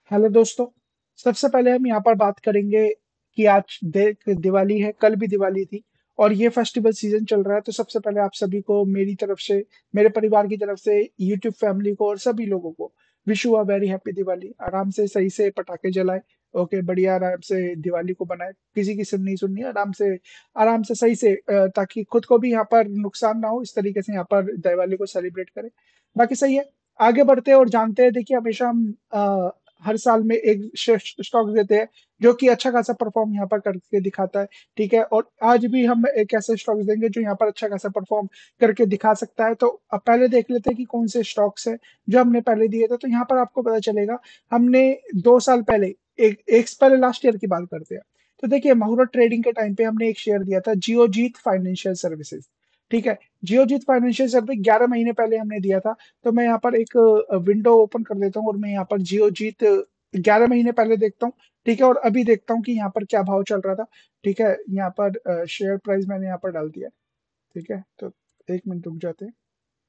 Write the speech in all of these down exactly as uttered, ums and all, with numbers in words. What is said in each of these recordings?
Hello दोस्तों। सबसे पहले हम यहाँ पर बात करेंगे कि आज देख दिवाली है, कल भी दिवाली थी और ये फेस्टिवल सीजन चल रहा है। तो सबसे पहले आप सभी को मेरी तरफ से, मेरे परिवार की तरफ से, यूट्यूब फैमिली को और सभी लोगों को wish you a very happy Diwali. आराम से सही से पटाखे जलाए। ओके, बढ़िया आराम से दिवाली को बनाए। किसी की सुननी सुननी आराम से, आराम से सही से, अ, ताकि खुद को भी यहाँ पर नुकसान ना हो, इस तरीके से यहाँ पर दिवाली को सेलिब्रेट करें। बाकी सही है। आगे बढ़ते हैं और जानते हैं। देखिए, हमेशा हम अ, हर साल में एक स्टॉक देते हैं जो कि अच्छा खासा परफॉर्म यहाँ पर करके दिखाता है। ठीक है, और आज भी हम एक ऐसे स्टॉक्स देंगे जो यहाँ पर अच्छा खासा परफॉर्म करके दिखा सकता है। तो अब पहले देख लेते हैं कि कौन से स्टॉक्स है जो हमने पहले दिए थे। तो यहाँ पर आपको पता चलेगा, हमने दो साल पहले, एक एक पहले लास्ट ईयर की बात करते हैं। तो देखिए, मुहूर्त ट्रेडिंग के टाइम पे हमने एक शेयर दिया था, जियोजीत फाइनेंशियल सर्विसेज। ठीक है, जियोजीत फाइनेंशियल सर्विस ग्यारह महीने पहले हमने दिया था। तो मैं यहाँ पर एक विंडो ओपन कर देता हूँ और मैं यहाँ पर जियोजीत ग्यारह महीने पहले देखता हूँ। ठीक है, और अभी देखता हूँ कि यहाँ पर क्या भाव चल रहा था। ठीक है, यहाँ पर शेयर प्राइस मैंने यहाँ पर डाल दिया। ठीक है, तो एक मिनट रुक जाते हैं।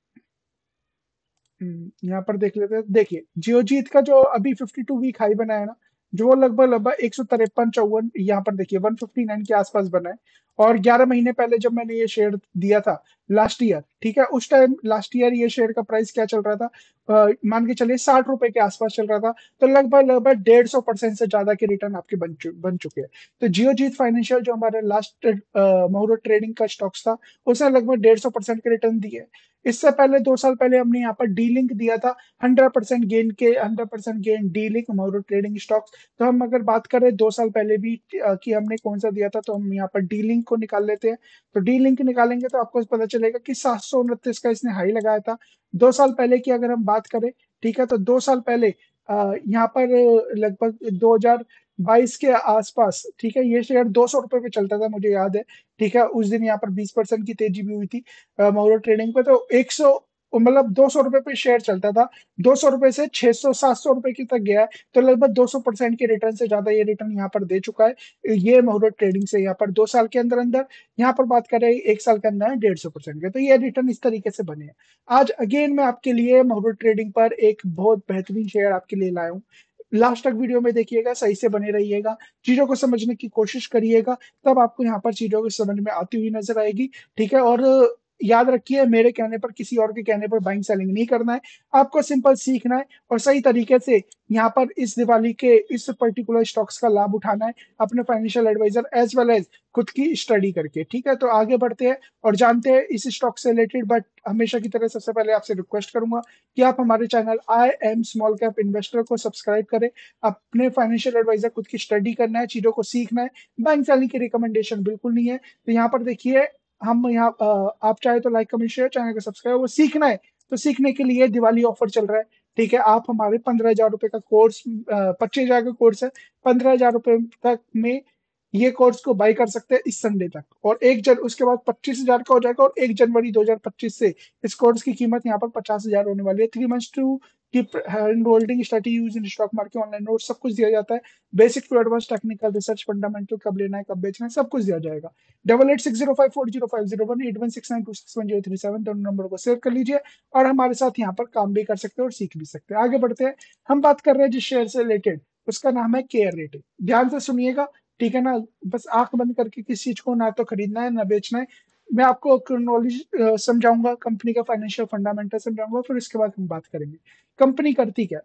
हम्म, यहाँ पर देख लेते हैं। देखिए, जियोजीत का जो अभी फिफ्टी टू वीक हाई बना है ना, जो वो लगभग लगभग एक सौ तिरपन चौवन, यहाँ पर देखिए वन फिफ्टी नाइन के आसपास बना है। और ग्यारह महीने पहले जब मैंने ये शेयर दिया था लास्ट ईयर, ठीक है, उस टाइम लास्ट ईयर ये शेयर का प्राइस क्या चल रहा था? अ, मान के चलिए साठ रुपए के आसपास चल रहा था। तो लगभग लगभग डेढ़ सौ परसेंट से ज्यादा के रिटर्न आपके बन चु, बन चुके हैं। तो जियोजीत फाइनेंशियल जो हमारे लास्ट मुहूर्त ट्रेडिंग का स्टॉक्स था, उसने लगभग डेढ़ सौ परसेंट के रिटर्न दिए। इससे पहले दो साल पहले हमने यहाँ पर डी लिंक दिया था, हंड्रेड परसेंट गेन के, hundred percent gain D link मोरो ट्रेडिंग स्टॉक्स। तो हम अगर बात करें दो साल पहले भी अ, कि हमने कौन सा दिया था, तो हम यहाँ पर डी लिंक को निकाल लेते हैं। तो डी लिंक निकालेंगे तो आपको पता चलेगा कि सात सौ उनतीस का इसने हाई लगाया था दो साल पहले की अगर हम बात करें। ठीक है, तो दो साल पहले अ, यहाँ पर लगभग दो हजार बाईस के आसपास, ठीक है, ये शेयर दो सौ रुपए पे चलता था, मुझे याद है। ठीक है, उस दिन यहाँ पर बीस परसेंट की तेजी भी हुई थी मोरो ट्रेडिंग पे। तो एक सौ, मतलब दो सौ रुपए पे शेयर चलता था। दो सौ रुपए से छह सौ सात सौ रुपए की तक गया है। तो लगभग दो सौ परसेंट के रिटर्न से ज्यादा ये रिटर्न यहाँ पर दे चुका है, ये मुहूर्त ट्रेडिंग से यहाँ पर दो साल के अंदर अंदर। यहाँ पर बात करें एक साल के अंदर डेढ़ सौ परसेंट के, तो ये रिटर्न इस तरीके से बने हैं। आज अगेन मैं आपके लिए मुहूर्त ट्रेडिंग पर एक बहुत बेहतरीन शेयर आपके लिए लाया हूँ। लास्ट तक वीडियो में देखिएगा, सही से बने रहिएगा, चीजों को समझने की कोशिश करिएगा, तब आपको यहाँ पर चीजों को समझ में आती हुई नजर आएगी। ठीक है, और याद रखिए, मेरे कहने पर, किसी और के कहने पर बाइंग सेलिंग नहीं करना है। आपको सिंपल सीखना है और सही तरीके से यहाँ पर इस दिवाली के इस पर्टिकुलर स्टॉक्स का लाभ उठाना है, अपने financial adviser as well as खुद की स्टडी करके। ठीक है, तो आगे बढ़ते हैं और जानते हैं इस स्टॉक से रिलेटेड। बट हमेशा की तरह सबसे पहले आपसे रिक्वेस्ट करूंगा कि आप हमारे channel I am small cap investor को सब्सक्राइब करें। अपने फाइनेंशियल एडवाइजर खुद की स्टडी करना है, चीजों को सीखना है, बाइंग सेलिंग की रिकमेंडेशन बिल्कुल नहीं है। तो यहाँ पर देखिए, हम यहाँ अ, आप चाहे तो लाइक कमेंट शेयर, चैनल को सब्सक्राइब, वो सीखना है। तो सीखने के लिए दिवाली ऑफर चल रहा है। ठीक है, आप हमारे पंद्रह हजार रुपए का कोर्स, पच्चीस हजार का कोर्स है, पंद्रह हजार रुपए तक में ये कोर्स को बाई कर सकते हैं इस संडे तक। और एक जन उसके बाद पच्चीस हजार का हो जाएगा, और एक जनवरी दो हजार पच्चीस से इस कोर्स की कीमत यहाँ पर पचास हजार होने वाली है। Three months to keep holding strategy use in stock market, online note सब कुछ दिया जाता है। Basic to advance technical research, fundamental, कब लेना है कब बेचना है, सब कुछ दिया जाएगा। Double eight six zero five four zero five zero one eight one six nine two six one zero three seven, दोनों नंबर को सेव कर लीजिए और हमारे साथ यहाँ पर काम भी कर सकते हैं और सीख भी सकते हैं। आगे बढ़ते हैं। हम बात कर रहे हैं जिस शेयर से रिलेटेड, उसका नाम है केयर रेटिंग। ध्यान से सुनिएगा, ठीक है ना। बस आंख बंद करके किसी चीज को ना तो खरीदना है ना बेचना है। मैं आपको नॉलेज समझाऊंगा, कंपनी का फाइनेंशियल फंडामेंटल समझाऊंगा, फिर उसके बाद हम बात करेंगे कंपनी करती क्या।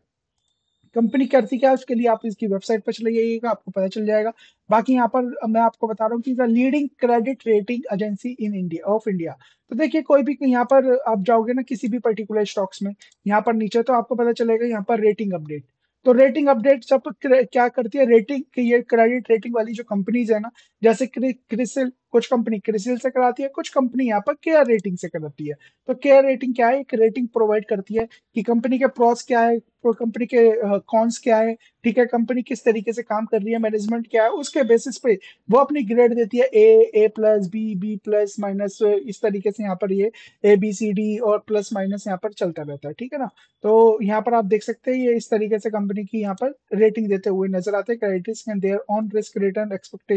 कंपनी करती क्या है, उसके लिए आप इसकी वेबसाइट पर चले जाइएगा, आपको पता चल जाएगा। बाकी यहाँ पर मैं आपको बता रहा हूँ कि the leading credit rating agency in India of India. तो देखिए, कोई भी यहाँ पर आप जाओगे ना किसी भी पर्टिकुलर स्टॉक्स में, यहाँ पर नीचे तो आपको पता चलेगा यहाँ पर रेटिंग अपडेट। तो रेटिंग अपडेट सब क्रे- क्या करती है, रेटिंग की, ये क्रेडिट रेटिंग वाली जो कंपनीज है ना, जैसे क्रि, क्रिसिल, कुछ कंपनी क्रिसिल से कराती है, कुछ कंपनी यहाँ पर केयर रेटिंग से कराती है। तो केयर रेटिंग क्या है, एक रेटिंग प्रोवाइड करती है कि कंपनी के प्रॉस क्या है, कंपनी के कॉन्स क्या है। ठीक है, कंपनी किस तरीके से काम कर रही है, मैनेजमेंट क्या है, उसके बेसिस पे वो अपनी ग्रेड देती है, A, A plus, B, B plus, minus, इस तरीके से यहाँ पर ये ए बी सी डी और प्लस माइनस यहाँ पर चलता रहता है। ठीक है ना। तो यहाँ पर आप देख सकते हैं, ये इस तरीके से कंपनी की यहाँ पर रेटिंग देते हुए नजर आते हैं। Credit and their on risk return expectation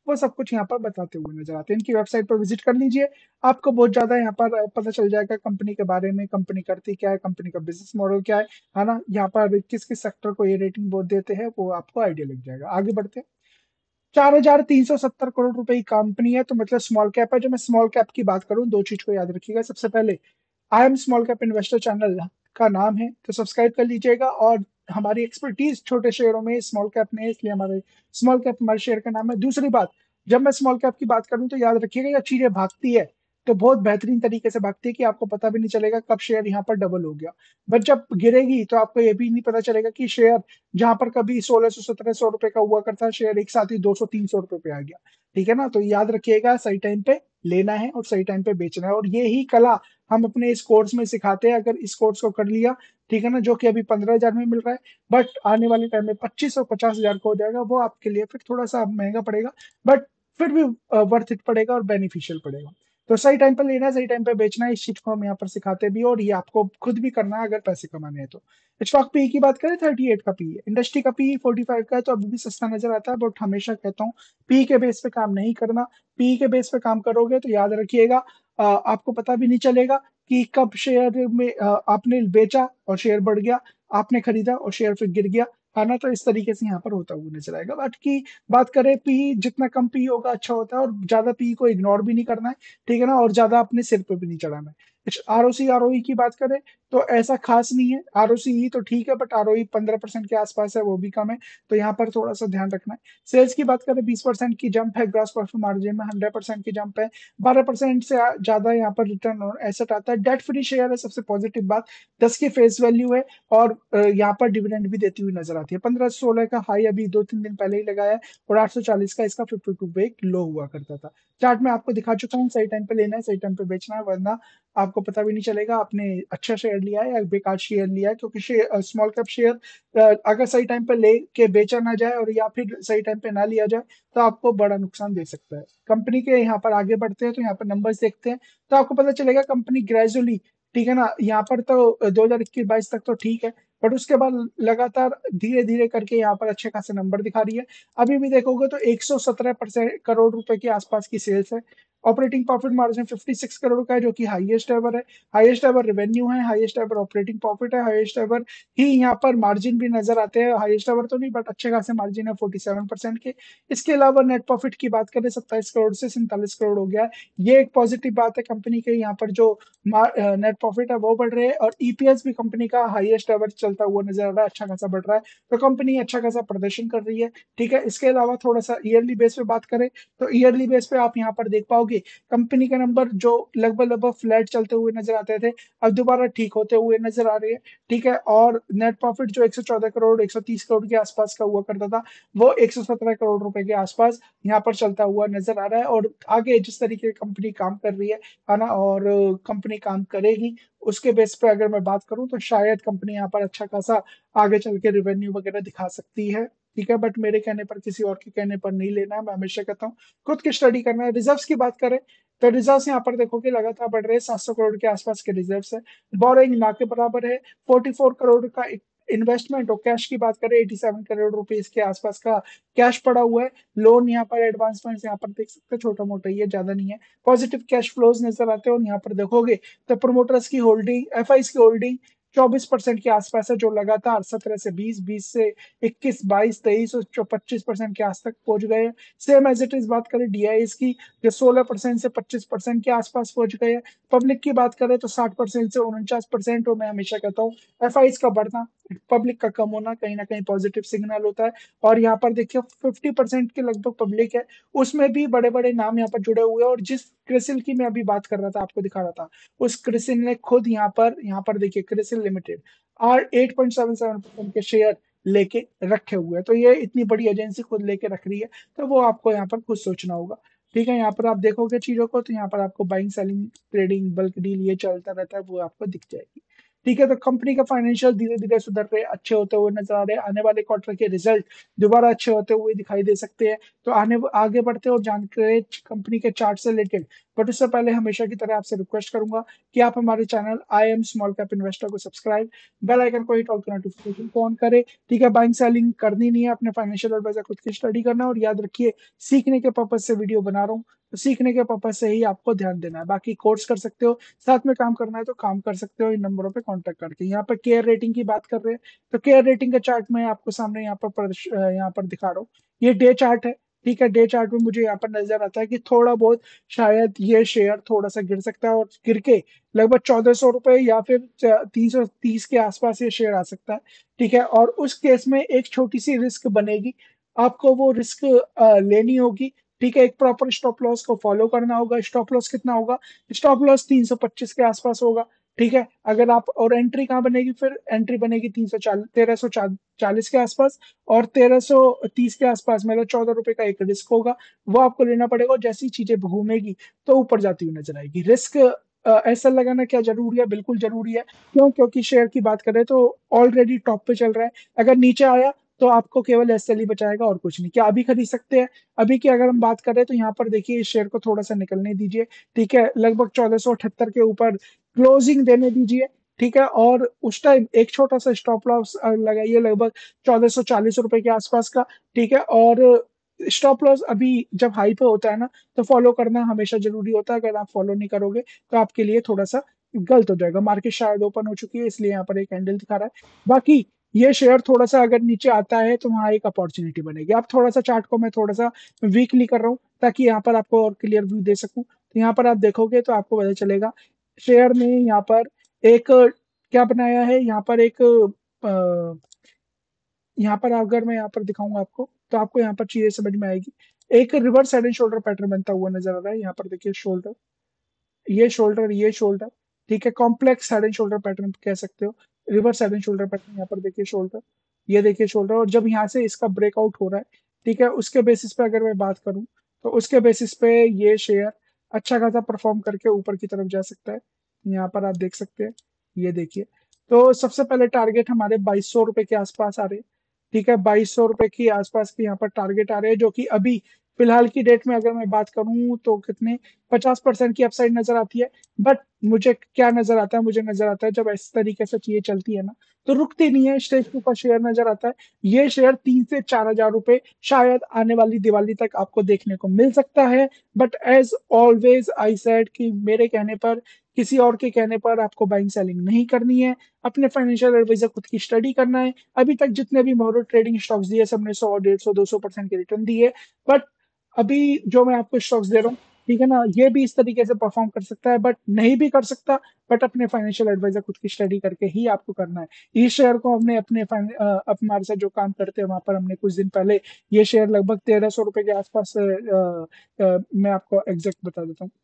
वो सब कुछ यहाँ पर बताते हुए नजर आते हैं। इनकी वेबसाइट पर विजिट कर लीजिए, आपको बहुत ज्यादा यहाँ पर पता चल जाएगा कंपनी के बारे में, कंपनी करती क्या है, कंपनी का बिजनेस मॉडल क्या है है ना। यहाँ पर किस किस सेक्टर को ये रेटिंग बहुत देते हैं वो आपको आइडिया लग जाएगा। आगे बढ़ते हैं। चार हजार तीन सौ सत्तर करोड़ रुपए की कंपनी है, तो मतलब स्मॉल कैप है। जो मैं स्मॉल कैप की बात करूं, दो चीज को याद रखिएगा। सबसे पहले I am small cap investor channel का नाम है, तो सब्सक्राइब कर लीजिएगा। और हमारी एक्सपर्टीज छोटे शेयरों में, स्मॉल कैप में, इसलिए हमारे स्मॉल कैप हमारे शेयर का नाम है। दूसरी बात, जब मैं स्मॉल कैप की बात करूं तो याद रखिएगा जब चीजें भागती है तो बहुत बेहतरीन तरीके से भागती है कि आपको पता भी नहीं चलेगा कब शेयर यहाँ पर डबल हो गया। बट जब गिरेगी तो आपको ये भी नहीं पता चलेगा कि शेयर जहां पर कभी सोलह सौ सत्रह सौ रुपए का हुआ करता है, शेयर एक साथ ही दो सौ तीन सौ रुपए पे आ गया। ठीक है ना। तो याद रखिएगा सही टाइम पे लेना है और सही टाइम पे बेचना है, और ये ही कला हम अपने इस कोर्स में सिखाते हैं। अगर इस कोर्स को कर लिया, ठीक है ना, जो कि अभी पंद्रह हजार में मिल रहा है, बट आने वाले टाइम में पच्चीस और पचास हजार का हो जाएगा, वो आपके लिए फिर थोड़ा सा महंगा पड़ेगा, बट फिर भी वर्थ इट पड़ेगा और बेनिफिशियल पड़ेगा। तो सही टाइम पे लेना है, सही टाइम पे बेचना है, इस चीज को हम यहाँ पर सिखाते भी हैं, और ये आपको खुद भी करना है अगर पैसे कमाने हैं तो। स्टॉक पी की बात करें, थर्टी एट का पी है, इंडस्ट्री का पी फोर्टी फाइव का है, तो अभी भी सस्ता नजर आता है। बट हमेशा कहता हूँ पी के बेस पे काम नहीं करना। पी के बेस पे काम करोगे तो याद रखिएगा अ, आपको पता भी नहीं चलेगा कि कब शेयर में अ, आपने बेचा और शेयर बढ़ गया, आपने खरीदा और शेयर फिर गिर गया, है ना। तो इस तरीके से यहाँ पर होता हुआ नजर आएगा। बट की बात करें, पी जितना कम पी होगा अच्छा होता है, और ज्यादा पी को इग्नोर भी नहीं करना है, ठीक है ना, और ज्यादा अपने सिर पे भी नहीं चढ़ाना है। आरओसी आरओई की बात करें तो ऐसा खास नहीं है। आरओसी तो ठीक है, बट आरओई पंद्रह परसेंट के आसपास है, वो भी कम है, तो यहाँ पर थोड़ा सा ध्यान रखना है। सेल्स की बात करें, बीस परसेंट की जंप है, ग्रॉस प्रॉफिट मार्जिन में हंड्रेड परसेंट की जंप है, बारह परसेंट से आ- ज्यादा यहाँ पर रिटर्न ऑन एसेट आता है। डेट फ्री शेयर है, सबसे पॉजिटिव बात, दस की फेस वैल्यू है, और अ, यहाँ पर डिविडेंड भी देती हुई नजर आती है। पंद्रह सोलह का हाई अभी दो तीन दिन पहले ही लगाया है, और आठ सौ चालीस का इसका फिफ्टी टू पे एक लो हुआ करता था। चार्ट में आपको दिखा चुका हूँ, सही टाइम पे लेना है, सही टाइम पे बेचना है, वरना आपको पता भी नहीं चलेगा आपने अच्छा शेयर लिया है या बेकार शेयर लिया है। क्योंकि शेयर, स्मॉल कैप शेयर अगर सही टाइम पे लेके बेचा ना जाए, और या फिर सही टाइम पे ना लिया जाए, तो आपको बड़ा नुकसान दे सकता है। कंपनी के यहाँ पर आगे बढ़ते हैं तो यहाँ पर नंबर्स देखते हैं, तो आपको पता चलेगा कंपनी ग्रेजुअली, ठीक है ना, यहाँ पर तो दो हजार इक्कीस बाईस तक तो ठीक है, बट उसके बाद लगातार धीरे धीरे करके यहाँ पर अच्छे खासे नंबर दिखा रही है। अभी भी देखोगे तो एक सौ सत्रह परसेंट करोड़ रुपए के आसपास की सेल्स है। ऑपरेटिंग प्रॉफिट मार्जिन छप्पन करोड़ का है, जो कि हाईएस्ट एवर है। हाईएस्ट एवर रेवेन्यू है, हाईएस्ट एवर ऑपरेटिंग प्रॉफिट है, हाईएस्ट एवर ही यहाँ पर मार्जिन भी नजर आते हैं। हाईएस्ट एवर तो नहीं, बट अच्छे खासे मार्जिन है फोर्टी सेवन परसेंट के। इसके अलावा नेट प्रॉफिट की बात करें, सत्ताईस करोड़ से सैंतालीस करोड़ हो गया है। ये एक पॉजिटिव बात है कंपनी के, यहाँ पर जो नेट प्रॉफिट है वो बढ़ रहे हैं, और ईपीएस भी कंपनी का हाईएस्ट एवर चलता हुआ नजर आ रहा है, अच्छा खासा बढ़ रहा है। तो कंपनी अच्छा खासा प्रदर्शन कर रही है, ठीक है। इसके अलावा थोड़ा सा ईयरली बेस पे बात करें, तो ईयरली बेस पे आप यहाँ पर देख पाओगे कंपनी के नंबर जो लगभग लगभग फ्लैट चलते हुए नजर आते थे, अब दोबारा ठीक होते हुए नजर आ रहे हैं, ठीक है। और नेट प्रॉफिट जो एक सौ चौदह करोड़ एक सौ तीस करोड़ के आसपास का हुआ करता था, वो एक सौ सत्रह करोड़ रुपए के आसपास यहाँ पर चलता हुआ नजर आ रहा है। और आगे जिस तरीके की कंपनी काम कर रही है है ना, और कंपनी काम करेगी, उसके बेस पे अगर मैं बात करूं तो शायद कंपनी यहाँ पर अच्छा खासा आगे चल के रिवेन्यू वगैरह दिखा सकती है, ठीक है। बट मेरे कहने पर, किसी और के कहने पर नहीं लेना है, मैं हमेशा कहता हूँ खुद की स्टडी करना है। रिजर्व्स की बात करें तो रिजर्व्स यहाँ पर देखोगे लगातार बढ़ रहे हैं, सात सौ करोड़ के आसपास के रिजर्व्स है। बोरोइंग ना के बराबर है, चौवालीस करोड़ का इन्वेस्टमेंट। और कैश की बात करें, सत्तासी करोड़ रुपीस के आसपास का कैश पड़ा हुआ है। लोन यहाँ पर एडवांसमेंट यहाँ पर देख सकते हैं, छोटा मोटा ही है, ज्यादा नहीं है। पॉजिटिव कैश फ्लोज नजर आते हैं, और यहाँ पर देखोगे तो प्रोमोटर्स की होल्डिंग, एफ की होल्डिंग चौबीस परसेंट के आसपास है, जो लगातार सत्रह से बीस, बीस से इक्कीस, बाईस, तेईस और पच्चीस परसेंट के आस तक पहुंच गए हैं। सेम एज इट इज बात करें डीआईएस की, जो सोलह परसेंट से पच्चीस परसेंट के आसपास पहुंच गए हैं। पब्लिक की बात करें तो साठ परसेंट से उनचास परसेंट। और मैं हमेशा कहता हूँ एफ का बढ़ना, पब्लिक का कम होना कहीं ना कहीं पॉजिटिव सिग्नल होता है। और यहाँ पर देखिए फिफ्टी परसेंट के लगभग पब्लिक है, उसमें भी बड़े बड़े नाम यहाँ पर जुड़े हुए हैं। और जिस क्रिसिल की मैं अभी बात कर रहा था, आपको दिखा रहा था, उस क्रिसिल ने खुद यहाँ पर यहाँ पर देखिए CRISIL limited R eight point seven seven percent के शेयर लेके रखे हुए हैं। तो ये इतनी बड़ी एजेंसी खुद लेके रख रही है, तो वो आपको यहाँ पर खुद सोचना होगा, ठीक है। यहाँ पर आप देखोगे चीजों को, तो यहाँ पर आपको buying selling trading bulk deal ये चलता रहता है, वो आपको दिख जाएगी, ठीक है। तो कंपनी का फाइनेंशियल धीरे धीरे सुधर रहे, अच्छे होते हुए नजर आ रहे हैं। आने वाले क्वार्टर के रिजल्ट दोबारा अच्छे होते हुए दिखाई दे सकते हैं। तो आने आगे बढ़ते हैं और जानते हैं कंपनी के चार्ट से रिलेटेड बट उससे पहले हमेशा की तरह आपसे रिक्वेस्ट करूंगा कि आप हमारे channel I am small cap investor को सब्सक्राइब, बेल आइकन को हिट ऑल नोटिफिकेशन को ऑन करें। ठीक है, बाइंग सेलिंग करनी नहीं है, अपने फाइनेंशियल एडवाइजर खुद की स्टडी करना है। और याद रखिए, सीखने के पर्पज से वीडियो बना रहा हूँ, तो सीखने के पर्पज से ही आपको ध्यान देना है। बाकी कोर्स कर सकते हो, साथ में काम करना है तो काम कर सकते हो इन नंबरों पे कांटेक्ट करके। यहाँ पर केयर रेटिंग की बात कर रहे हैं, तो केयर रेटिंग का चार्ट मैं आपको सामने यहाँ पर प्रदर्श- अ, यहाँ पर दिखा रहा हूँ। ये डे चार्ट है। ठीक है, डे चार्ट में मुझे यहाँ पर नजर आता है कि थोड़ा बहुत शायद ये शेयर थोड़ा सा गिर सकता है, और गिर के लगभग चौदह सौ रुपए या फिर तीन सौ तीस के आसपास ये शेयर आ सकता है। ठीक है, और उस केस में एक छोटी सी रिस्क बनेगी, आपको वो रिस्क लेनी होगी। ठीक है, एक प्रॉपर स्टॉप लॉस को फॉलो करना होगा। स्टॉप लॉस कितना होगा? स्टॉप लॉस तीन सौ पच्चीस के आसपास होगा। ठीक है, अगर आप, और एंट्री कहाँ बनेगी? फिर एंट्री बनेगी तीन सौ चालीस तेरह सौ चालीस के आसपास, और तेरह सौ तीस के आसपास, मतलब चौदह रुपए का एक रिस्क होगा, वो आपको लेना पड़ेगा। और जैसी चीजें घूमेगी तो ऊपर जाती हुई नजर आएगी। रिस्क ऐसा लगाना क्या जरूरी है? बिल्कुल जरूरी है। क्यों? क्योंकि शेयर की बात करें तो ऑलरेडी टॉप पे चल रहा है। अगर नीचे आया तो आपको केवल एस एल ही बचाएगा और कुछ नहीं। क्या अभी खरीद सकते हैं? अभी की अगर हम बात करें तो यहाँ पर देखिए, इस शेयर को थोड़ा सा निकलने दीजिए। ठीक है, लगभग चौदह सौ अठहत्तर के ऊपर क्लोजिंग देने दीजिए। ठीक है, और उस टाइम एक छोटा सा स्टॉप लॉस लगाइए, लगभग चौदह सौ चालीस रुपए के आसपास का। ठीक है, और स्टॉप लॉस अभी जब हाई पे होता है ना, तो फॉलो करना हमेशा जरूरी होता है। अगर आप फॉलो नहीं करोगे तो आपके लिए थोड़ा सा गलत हो जाएगा। मार्केट शायद ओपन हो चुकी है, इसलिए यहाँ पर एक कैंडल दिखा रहा है। बाकी ये शेयर थोड़ा सा अगर नीचे आता है तो वहां एक अपॉर्चुनिटी बनेगी। आप थोड़ा सा चार्ट को मैं थोड़ा सा वीकली कर रहा हूँ, ताकि यहाँ पर आपको और क्लियर व्यू दे सकूं। तो यहाँ पर आप देखोगे तो आपको पता चलेगा, शेयर ने यहाँ पर एक क्या बनाया है, यहाँ पर एक अ, यहाँ पर अगर मैं यहाँ पर दिखाऊंगा आपको, तो आपको यहाँ पर चीजें समझ में आएगी। एक reverse head and shoulder pattern बनता हुआ नजर आ रहा है। यहाँ पर देखिए, शोल्डर, ये शोल्डर, ये शोल्डर। ठीक है, complex head and shoulder pattern कह सकते हो। Reverse head and shoulder pattern, यहाँ पर देखिए शोल्डर, ये देखिए शोल्डर। और जब यहाँ से इसका ब्रेकआउट हो रहा है, ठीक है, उसके बेसिस पे अगर मैं बात करूं, तो उसके बेसिस पे ये शेयर अच्छा खासा परफॉर्म करके ऊपर की तरफ जा सकता है। यहाँ पर आप देख सकते हैं, ये देखिए। तो सबसे पहले टारगेट हमारे बाईस सौ रुपए के आसपास आ रहे हैं। ठीक है, बाईस सौ रुपए की आसपास के यहाँ पर टारगेट आ रहे हैं, जो कि अभी फिलहाल की डेट में अगर मैं बात करूं तो कितने, पचास परसेंट की अपसाइड नजर आती है। बट मुझे क्या नजर आता है? मुझे नजर आता है, जब इस तरीके से चीजें चलती है ना, तो रुकती नहीं है, स्टेज के ऊपर शेयर नजर आता है। ये शेयर तीन से चार हजार रुपए शायद आने वाली दिवाली तक आपको देखने को मिल सकता है। But as always I said कि मेरे कहने पर, किसी और के कहने पर आपको बाइंग सेलिंग नहीं करनी है। अपने फाइनेंशियल एडवाइजर खुद की स्टडी करना है। अभी तक जितने भी मोहरो ट्रेडिंग स्टॉक्स दिए, सबने सौ डेढ़ सौ दो सौ परसेंट के रिटर्न दिए। बट अभी जो मैं आपको स्टॉक्स दे रहा हूँ, ठीक है ना, ये भी इस तरीके से परफॉर्म कर सकता है, बट नहीं भी कर सकता। बट अपने फाइनेंशियल एडवाइजर खुद की स्टडी करके ही आपको करना है। इस शेयर को हमने अपने फाइन- अ, अपने हमारे साथ जो काम करते हैं वहां पर, हमने कुछ दिन पहले ये शेयर लगभग तेरह सौ रुपए के आसपास, अ, अ, अ, मैं आपको एग्जैक्ट बता देता हूँ,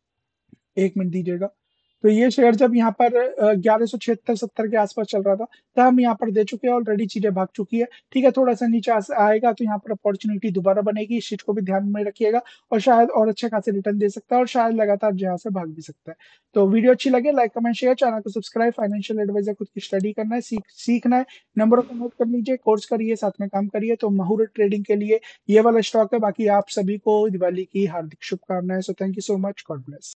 एक मिनट दीजिएगा। तो ये शेयर जब यहाँ पर ग्यारह सौ छिहत्तर सत्तर के आसपास चल रहा था, तब हम यहाँ पर दे चुके हैं, ऑलरेडी चीजें भाग चुकी है। ठीक है, थोड़ा सा नीचे आ- आएगा तो यहाँ पर अपॉर्चुनिटी दोबारा बनेगी, इस चीज को भी ध्यान में रखिएगा। और शायद और अच्छे खासे रिटर्न दे सकता है, और शायद लगातार यहाँ से भाग भी सकता है। तो वीडियो अच्छी लगे, लाइक कमेंट शेयर, चैनल को सब्सक्राइब। फाइनेंशियल एडवाइजर खुद की स्टडी करना है, सीख सीखना है। नंबरों को नोट कर लीजिए, कोर्स करिए, साथ में काम करिए। तो मुहूर्त ट्रेडिंग के लिए ये वाला स्टॉक है। बाकी आप सभी को दिवाली की हार्दिक शुभकामनाएं। So thank you so much, God bless.